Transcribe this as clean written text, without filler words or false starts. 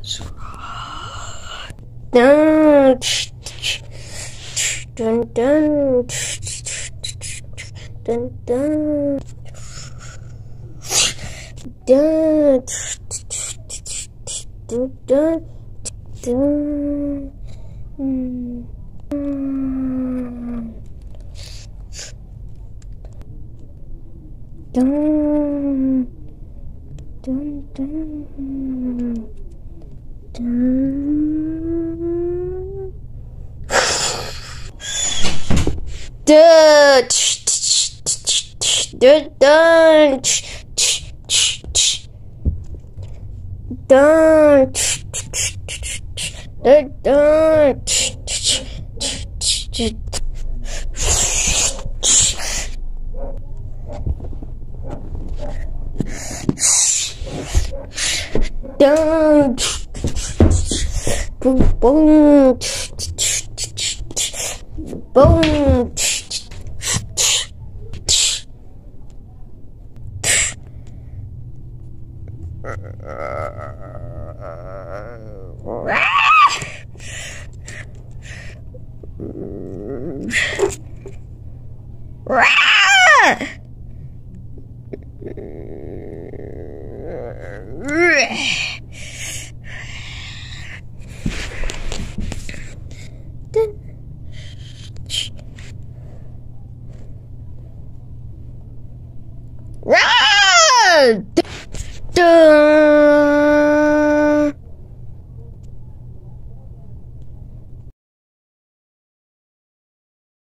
Dun, dun, dun, dun, dun, dun, dun, dun, dun. Dun, dun, dun, dun. Dun, dun, dun, dun, dun, dun. Dun, boom, boom, boom. Dun.